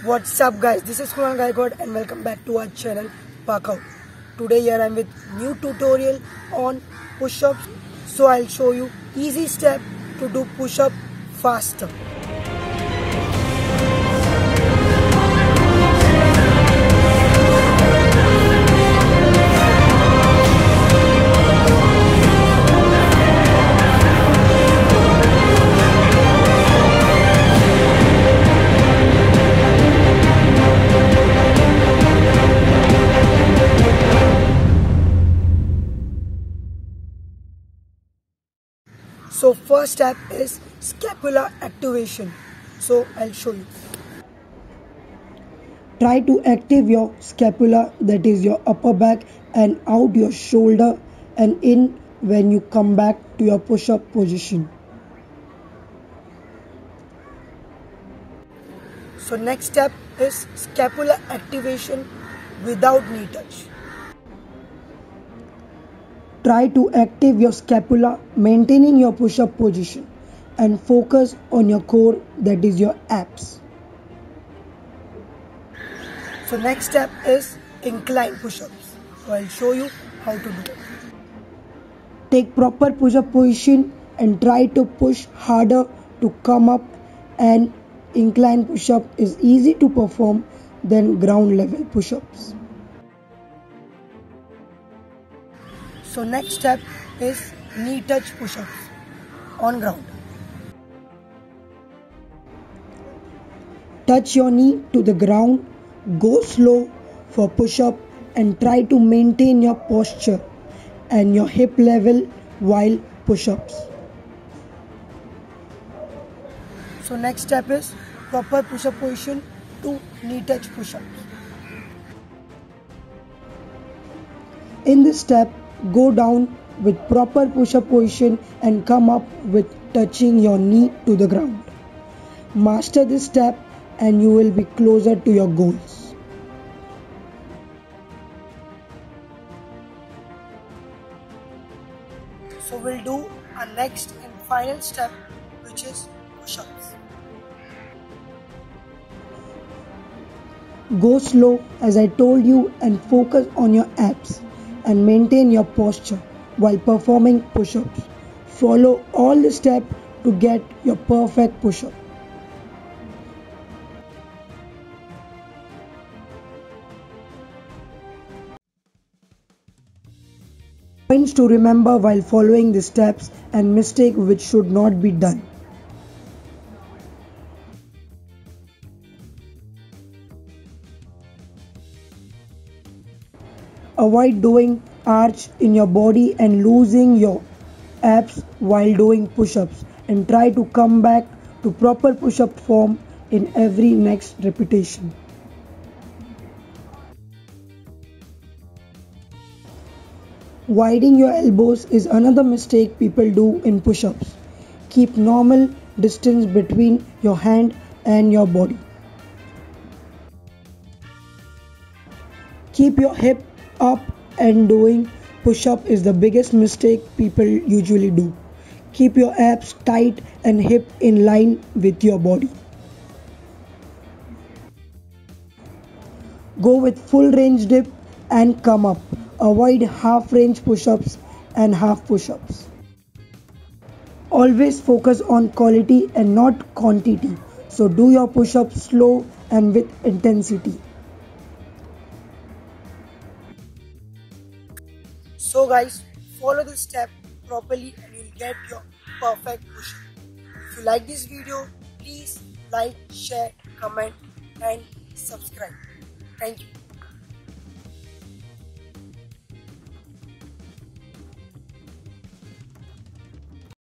What's up guys, this is Kunal Gaikwad and welcome back to our channel Workout. Today here I am with new tutorial on push-ups. So I'll show you easy step to do push-up faster. So first step is scapular activation. So I'll show you. Try to active your scapula, that is your upper back, and out your shoulder and in when you come back to your push-up position. So next step is scapular activation without knee touch. Try to active your scapula, maintaining your push-up position and focus on your core, that is your abs. So next step is incline push-ups. So I'll show you how to do it. Take proper push-up position and try to push harder to come up, and incline push-up is easy to perform than ground level push-ups. So next step is knee touch push-ups on ground. Touch your knee to the ground, go slow for push-up and try to maintain your posture and your hip level while push-ups. So next step is proper push-up position to knee touch push-ups. In this step, go down with proper push-up position and come up with touching your knee to the ground. Master this step and you will be closer to your goals. So we'll do our next and final step, which is push-ups. Go slow as I told you and focus on your abs and maintain your posture while performing push-ups. Follow all the steps to get your perfect push-up. Points to remember while following the steps and mistake which should not be done. Avoid doing arch in your body and losing your abs while doing push-ups, and try to come back to proper push-up form in every next repetition. Widening your elbows is another mistake people do in push-ups. Keep normal distance between your hand and your body. Keep your hip up, and doing push-up is the biggest mistake people usually do. Keep your abs tight and hip in line with your body. Go with full range dip and come up. Avoid half range push-ups and half push-ups. Always focus on quality and not quantity. So do your push-ups slow and with intensity. So guys, follow this step properly and you'll get your perfect push-up. If you like this video, please like, share, comment and subscribe. Thank you.